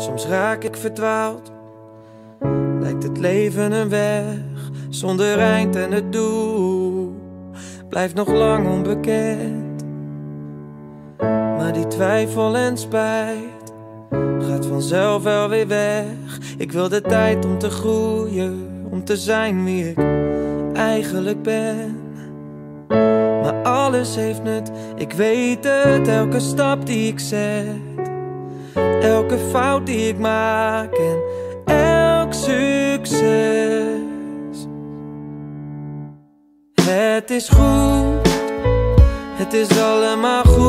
Soms raak ik verdwaald, lijkt het leven een weg zonder eind en het doel blijft nog lang onbekend. Maar die twijfel en spijt gaat vanzelf wel weer weg. Ik wil de tijd om te groeien, om te zijn wie ik eigenlijk ben. Maar alles heeft nut, ik weet het. Elke stap die ik zet, elke fout die ik maak en elk succes. Het is goed, het is allemaal goed.